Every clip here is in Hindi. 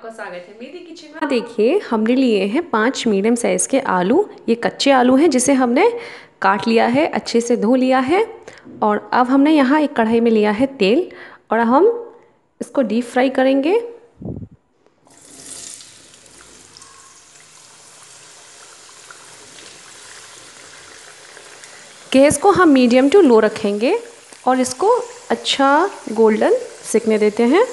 आपका स्वागत है मेरी किचन में। देखिए हमने लिए हैं 5 मीडियम साइज़ के आलू। ये कच्चे आलू हैं जिसे हमने काट लिया है, अच्छे से धो लिया है। और अब हमने यहाँ एक कढ़ाई में लिया है तेल और हम इसको डीप फ्राई करेंगे। गैस को हम मीडियम टू लो रखेंगे और इसको अच्छा गोल्डन सिकने देते हैं।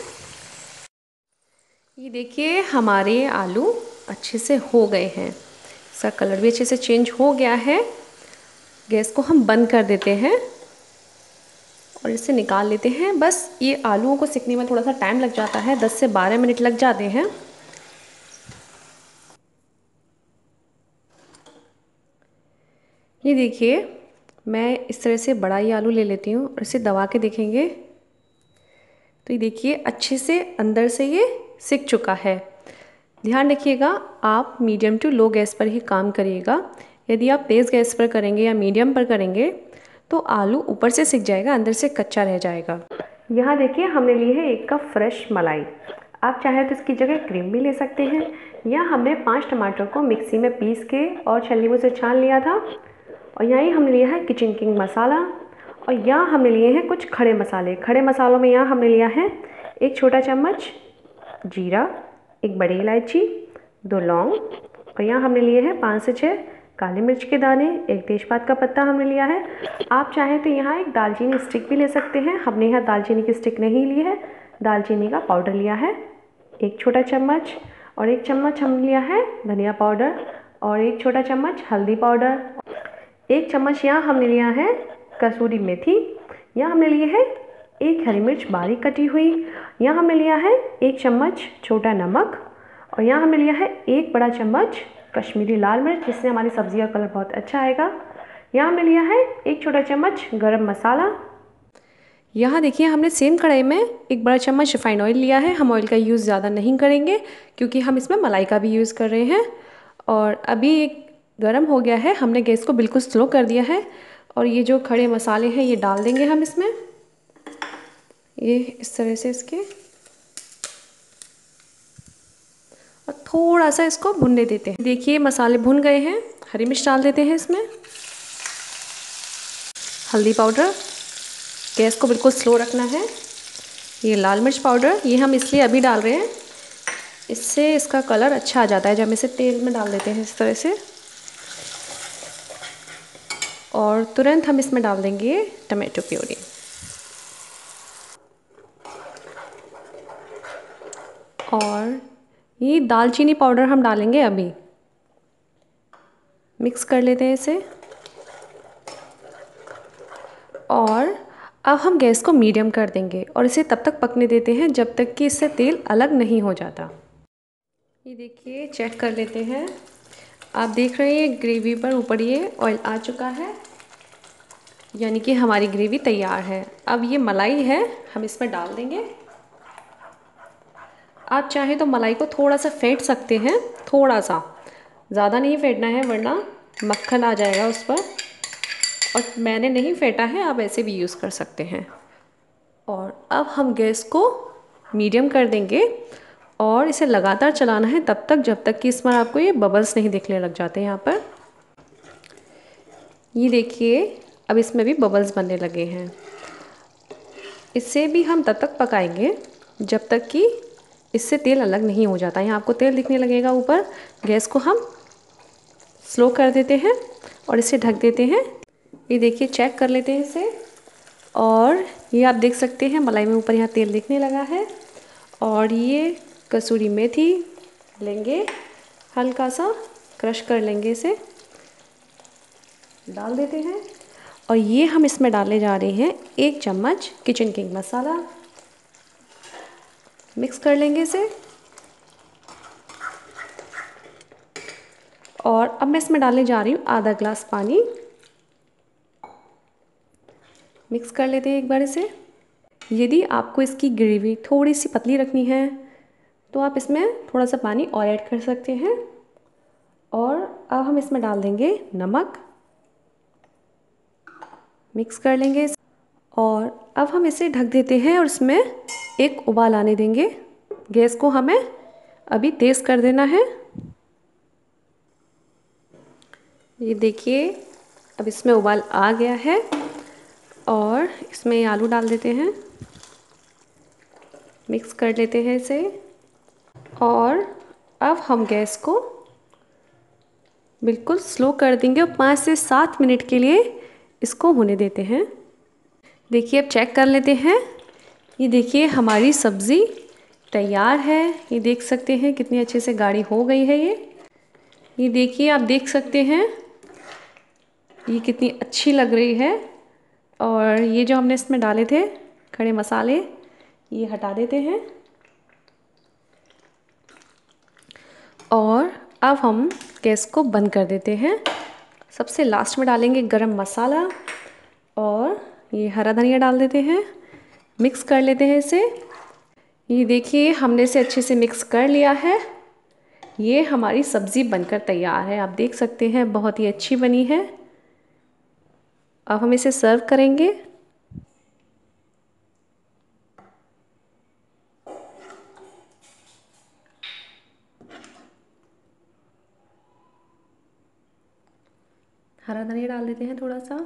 ये देखिए हमारे आलू अच्छे से हो गए हैं, इसका कलर भी अच्छे से चेंज हो गया है। गैस को हम बंद कर देते हैं और इसे निकाल लेते हैं। बस ये आलूओं को सिकने में थोड़ा सा टाइम लग जाता है, 10 से 12 मिनट लग जाते हैं। ये देखिए मैं इस तरह से बड़ा ही आलू ले लेती हूँ और इसे दबा के देखेंगे तो ये देखिए अच्छे से अंदर से ये सिक चुका है। ध्यान रखिएगा आप मीडियम टू लो गैस पर ही काम करिएगा। यदि आप तेज़ गैस पर करेंगे या मीडियम पर करेंगे तो आलू ऊपर से सिक जाएगा, अंदर से कच्चा रह जाएगा। यहाँ देखिए हमने ली है 1 कप फ्रेश मलाई। आप चाहे तो इसकी जगह क्रीम भी ले सकते हैं। यहाँ हमने 5 टमाटर को मिक्सी में पीस के और छलनी से छान लिया था। और यहाँ ही हमने लिया है किचन किंग मसाला। और यहाँ हमने लिए हैं कुछ खड़े मसाले। खड़े मसालों में यहाँ हमने लिया है 1 छोटा चम्मच जीरा, 1 बड़ी इलायची, 2 लौंग और यहाँ हमने लिए हैं 5 से 6 काली मिर्च के दाने, 1 तेज़पात का पत्ता हमने लिया है। आप चाहें तो यहाँ एक दालचीनी स्टिक भी ले सकते हैं। हमने यहाँ दालचीनी की स्टिक नहीं ली है, दालचीनी का पाउडर लिया है 1 छोटा चम्मच। और 1 चम्मच हमने लिया है धनिया पाउडर और 1 छोटा चम्मच हल्दी पाउडर। 1 चम्मच यहाँ हमने लिया है कसूरी मेथी। यहाँ हमने लिए है 1 हरी मिर्च बारीक कटी हुई। यहाँ हमने लिया है 1 चम्मच छोटा नमक और यहाँ हमने लिया है 1 बड़ा चम्मच कश्मीरी लाल मिर्च, जिससे हमारी सब्ज़ी का कलर बहुत अच्छा आएगा। यहाँ हमने लिया है 1 छोटा चम्मच गरम मसाला। यहाँ देखिए हमने सेम कढ़ाई में 1 बड़ा चम्मच रिफाइंड ऑयल लिया है। हम ऑयल का यूज़ ज़्यादा नहीं करेंगे क्योंकि हम इसमें मलाई का भी यूज़ कर रहे हैं। और अभी एक गरम हो गया है, हमने गैस को बिल्कुल स्लो कर दिया है और ये जो खड़े मसाले हैं ये डाल देंगे हम इसमें। ये इस तरह से इसके और थोड़ा सा इसको भुनने देते हैं। देखिए मसाले भुन गए हैं। हरी मिर्च डाल देते हैं इसमें, हल्दी पाउडर, गैस को बिल्कुल स्लो रखना है। ये लाल मिर्च पाउडर ये हम इसलिए अभी डाल रहे हैं, इससे इसका कलर अच्छा आ जाता है जब हम इसे तेल में डाल देते हैं इस तरह से। और तुरंत हम इसमें डाल देंगे टमाटो प्यूरी। और ये दालचीनी पाउडर हम डालेंगे अभी। मिक्स कर लेते हैं इसे और अब हम गैस को मीडियम कर देंगे और इसे तब तक पकने देते हैं जब तक कि इससे तेल अलग नहीं हो जाता। ये देखिए चेक कर लेते हैं। आप देख रहे हैं ग्रेवी पर ऊपर ये ऑयल आ चुका है, यानी कि हमारी ग्रेवी तैयार है। अब ये मलाई है हम इसमें डाल देंगे। आप चाहें तो मलाई को थोड़ा सा फेंट सकते हैं, थोड़ा सा, ज़्यादा नहीं फेंटना है वरना मक्खन आ जाएगा उस पर। और मैंने नहीं फेंटा है, आप ऐसे भी यूज़ कर सकते हैं। और अब हम गैस को मीडियम कर देंगे और इसे लगातार चलाना है तब तक जब तक कि इसमें आपको ये बबल्स नहीं दिखने लग जाते। यहाँ पर ये देखिए अब इसमें भी बबल्स बनने लगे हैं। इसे भी हम तब तक पकाएंगे जब तक कि इससे तेल अलग नहीं हो जाता। यहाँ आपको तेल दिखने लगेगा ऊपर। गैस को हम स्लो कर देते हैं और इसे ढक देते हैं। ये देखिए चेक कर लेते हैं इसे और ये आप देख सकते हैं मलाई में ऊपर यहाँ तेल दिखने लगा है। और ये कसूरी मेथी लेंगे, हल्का सा क्रश कर लेंगे, इसे डाल देते हैं। और ये हम इसमें डालने जा रहे हैं 1 चम्मच किचन किंग मसाला। मिक्स कर लेंगे इसे और अब मैं इसमें डालने जा रही हूँ आधा ग्लास पानी। मिक्स कर लेते हैं एक बार इसे। यदि आपको इसकी ग्रेवी थोड़ी सी पतली रखनी है तो आप इसमें थोड़ा सा पानी और ऐड कर सकते हैं। और अब हम इसमें डाल देंगे नमक। मिक्स कर लेंगे और अब हम इसे ढक देते हैं और इसमें एक उबाल आने देंगे। गैस को हमें अभी तेज़ कर देना है। ये देखिए अब इसमें उबाल आ गया है और इसमें आलू डाल देते हैं, मिक्स कर लेते हैं इसे। और अब हम गैस को बिल्कुल स्लो कर देंगे और 5 से 7 मिनट के लिए इसको होने देते हैं। देखिए अब चेक कर लेते हैं। ये देखिए हमारी सब्ज़ी तैयार है। ये देख सकते हैं कितनी अच्छे से गाढ़ी हो गई है ये देखिए आप देख सकते हैं ये कितनी अच्छी लग रही है। और ये जो हमने इसमें डाले थे खड़े मसाले, ये हटा देते हैं। और अब हम गैस को बंद कर देते हैं। सबसे लास्ट में डालेंगे गरम मसाला और ये हरा धनिया डाल देते हैं, मिक्स कर लेते हैं इसे। ये देखिए हमने इसे अच्छे से मिक्स कर लिया है। ये हमारी सब्ज़ी बनकर तैयार है, आप देख सकते हैं बहुत ही अच्छी बनी है। अब हम इसे सर्व करेंगे। हरा धनिया डाल देते हैं थोड़ा सा।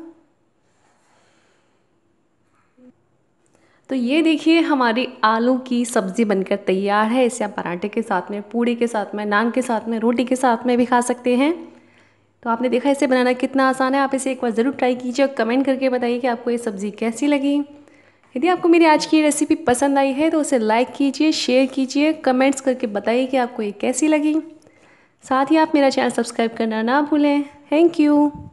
तो ये देखिए हमारी आलू की सब्ज़ी बनकर तैयार है। इसे आप पराठे के साथ में, पूड़ी के साथ में, नान के साथ में, रोटी के साथ में भी खा सकते हैं। तो आपने देखा इसे बनाना कितना आसान है। आप इसे एक बार ज़रूर ट्राई कीजिए और कमेंट करके बताइए कि आपको ये सब्ज़ी कैसी लगी। यदि आपको मेरी आज की रेसिपी पसंद आई है तो उसे लाइक कीजिए, शेयर कीजिए, कमेंट्स करके बताइए कि आपको ये कैसी लगी। साथ ही आप मेरा चैनल सब्सक्राइब करना ना भूलें। Thank you.